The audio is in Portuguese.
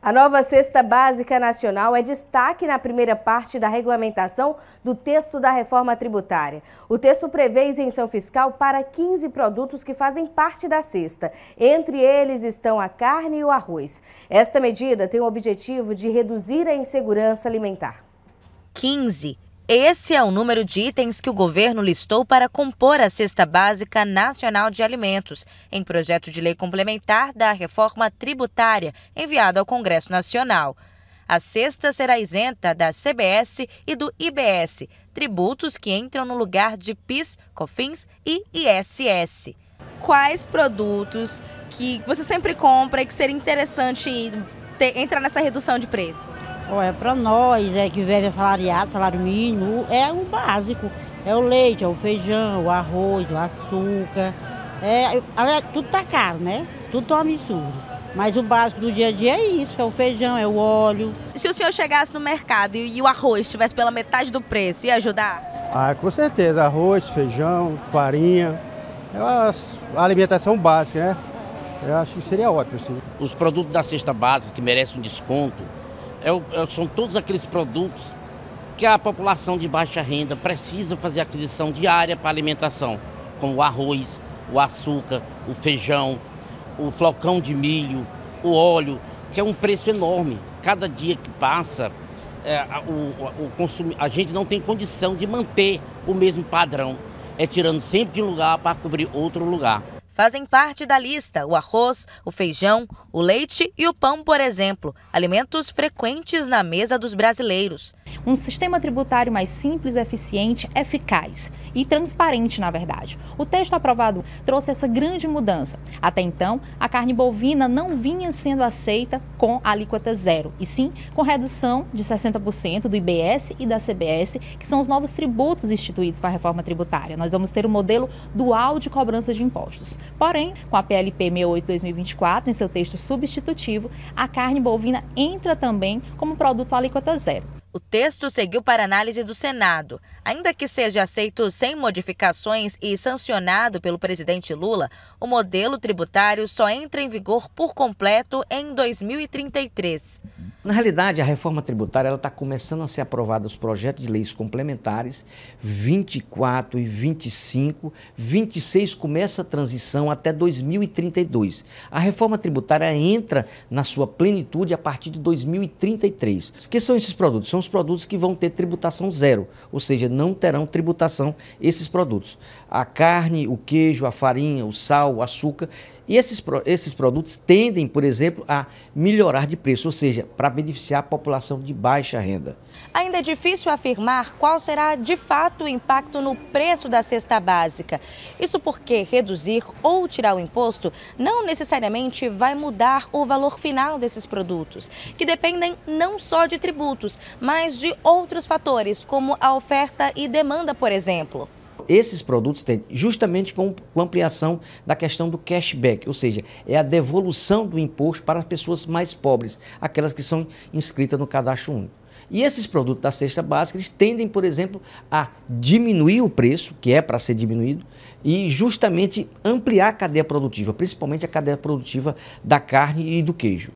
A nova Cesta Básica Nacional é destaque na primeira parte da regulamentação do texto da reforma tributária. O texto prevê isenção fiscal para 15 produtos que fazem parte da cesta. Entre eles estão a carne e o arroz. Esta medida tem o objetivo de reduzir a insegurança alimentar. 15. Esse é o número de itens que o governo listou para compor a Cesta Básica Nacional de Alimentos, em projeto de lei complementar da reforma tributária, enviado ao Congresso Nacional. A cesta será isenta da CBS e do IBS, tributos que entram no lugar de PIS, COFINS e ISS. Quais produtos que você sempre compra e que seria interessante entrar nessa redução de preço? Para nós, que vive assalariado, salário mínimo, é o básico. É o leite, é o feijão, o arroz, o açúcar. Tudo tá caro, né? Tudo tá um absurdo. Mas o básico do dia a dia é isso, é o feijão, é o óleo. Se o senhor chegasse no mercado e o arroz estivesse pela metade do preço, ia ajudar? Com certeza. Arroz, feijão, farinha. É a alimentação básica, né? Eu acho que seria ótimo. Sim. Os produtos da cesta básica que merecem um desconto, são todos aqueles produtos que a população de baixa renda precisa fazer aquisição diária para alimentação, como o arroz, o açúcar, o feijão, o flocão de milho, o óleo, que é um preço enorme. Cada dia que passa, a gente não tem condição de manter o mesmo padrão, tirando sempre de um lugar para cobrir outro lugar. Fazem parte da lista o arroz, o feijão, o leite e o pão, por exemplo, alimentos frequentes na mesa dos brasileiros. Um sistema tributário mais simples, eficiente, eficaz e transparente, na verdade. O texto aprovado trouxe essa grande mudança. Até então, a carne bovina não vinha sendo aceita com alíquota zero, e sim com redução de 60% do IBS e da CBS, que são os novos tributos instituídos com a reforma tributária. Nós vamos ter um modelo dual de cobrança de impostos. Porém, com a PLP 68/2024, em seu texto substitutivo, a carne bovina entra também como produto alíquota zero. O texto seguiu para análise do Senado. Ainda que seja aceito sem modificações e sancionado pelo presidente Lula, o modelo tributário só entra em vigor por completo em 2033. Na realidade, a reforma tributária está começando a ser aprovada os projetos de leis complementares 24 e 25, 26 começa a transição até 2032. A reforma tributária entra na sua plenitude a partir de 2033. O que são esses produtos? São os produtos que vão ter tributação zero, ou seja, não terão tributação esses produtos. A carne, o queijo, a farinha, o sal, o açúcar. E esses produtos tendem, por exemplo, a melhorar de preço, ou seja, para beneficiar a população de baixa renda. Ainda é difícil afirmar qual será de fato o impacto no preço da cesta básica. Isso porque reduzir ou tirar o imposto não necessariamente vai mudar o valor final desses produtos, que dependem não só de tributos, mas de outros fatores, como a oferta e demanda, por exemplo. Esses produtos têm justamente com ampliação da questão do cashback, ou seja, é a devolução do imposto para as pessoas mais pobres, aquelas que são inscritas no cadastro único. E esses produtos da cesta básica, eles tendem, por exemplo, a diminuir o preço, que é para ser diminuído, e justamente ampliar a cadeia produtiva, principalmente a cadeia produtiva da carne e do queijo.